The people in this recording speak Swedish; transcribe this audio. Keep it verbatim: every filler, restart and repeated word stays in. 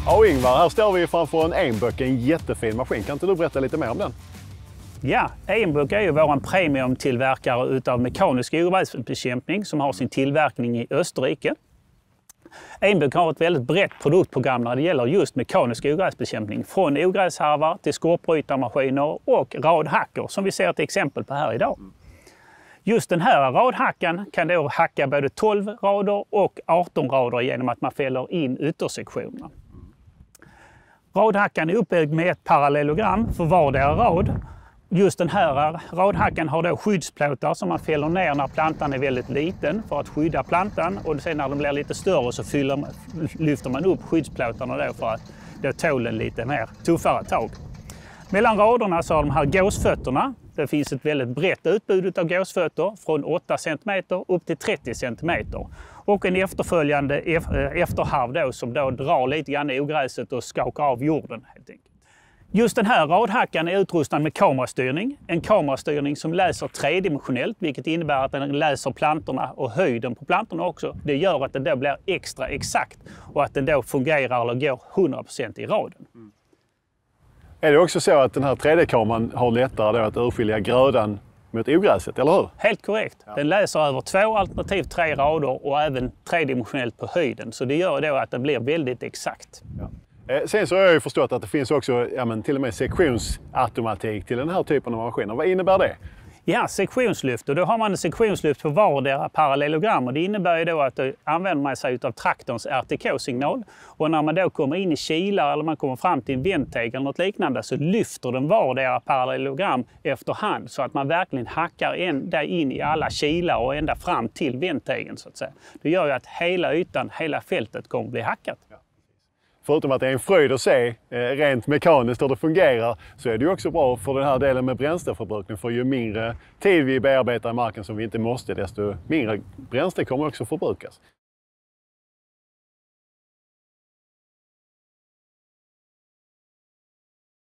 Ja, Ingvar, här står vi framför en Einböck, en jättefin maskin. Kan inte du berätta lite mer om den? Ja, Einböck är ju vår premiumtillverkare utav mekanisk ogräsbekämpning som har sin tillverkning i Österrike. Einböck har ett väldigt brett produktprogram när det gäller just mekanisk ogräsbekämpning. Från ogräsharvar till skorpbrytarmaskiner och radhackor som vi ser ett exempel på här idag. Just den här radhackan kan då hacka både tolv rader och arton rader genom att man fäller in yttersektionerna. Radhackan är uppbyggd med ett parallellogram för vardera rad. Just den här radhackan har då skyddsplåtar som man fäller ner när plantan är väldigt liten för att skydda plantan. Och sen när den blir lite större så fyller, lyfter man upp skyddsplåtarna då för att då tål den lite mer tuffare tag. Mellan raderna så har de här gåsfötterna. Det finns ett väldigt brett utbud av gåsfötter från åtta centimeter upp till trettio centimeter. Och en efterföljande efterharv då, som då drar lite grann i ogräset och skakar av jorden helt enkelt. Just den här radhackan är utrustad med kamerastyrning. En kamerastyrning som läser tredimensionellt, vilket innebär att den läser plantorna och höjden på plantorna också. Det gör att den då blir extra exakt och att den då fungerar eller går hundra procent i raden. Mm. Är det också så att den här tre D-kameran har lättare då att urskilja grödan mot ogräset, eller hur? Helt korrekt. Ja. Den läser över två alternativt tre rader och även tredimensionellt på höjden. Så det gör då att den blir väldigt exakt. Ja. Sen så har jag ju förstått att det finns också ja, men till och med sektionsautomatik till den här typen av maskiner. Vad innebär det? Ja, sektionslyft. Och då har man en sektionslyft på vardera parallellogram. Och det innebär ju då att då använder man sig av traktorns R T K-signal. Och när man då kommer in i kilar eller man kommer fram till en vändteg eller något liknande så lyfter den vardera parallellogram efterhand. Så att man verkligen hackar ända in i alla kilar och ända fram till vändtegen så att säga. Det gör ju att hela ytan, hela fältet kommer att bli hackat. Ja. Förutom att det är en fröjd att se eh, rent mekaniskt hur det fungerar så är det ju också bra för den här delen med bränsleförbrukning. För ju mindre tid vi bearbetar marken som vi inte måste desto mindre bränsle kommer också förbrukas.